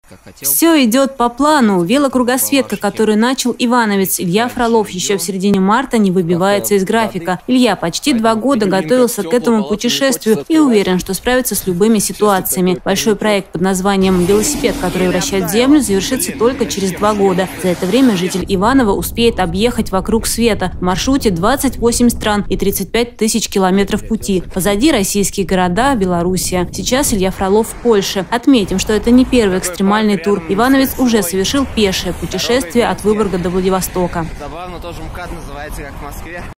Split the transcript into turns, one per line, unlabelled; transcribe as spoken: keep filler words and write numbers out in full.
Все идет по плану. Велокругосветка, которую начал ивановец Илья Фролов еще в середине марта, не выбивается из графика. Илья почти два года готовился к этому путешествию и уверен, что справится с любыми ситуациями. Большой проект под названием «Велосипед, который вращает Землю» завершится только через два года. За это время житель Иваново успеет объехать вокруг света. В маршруте двадцать восемь стран и тридцать пять тысяч километров пути. Позади российские города, Белоруссия. Сейчас Илья Фролов в Польше. Отметим, что это не первый экстремальный тур. Ивановец уже совершил пешее путешествие от Выборга до Владивостока.
Забавно, тоже МКАД называется, как в Москве.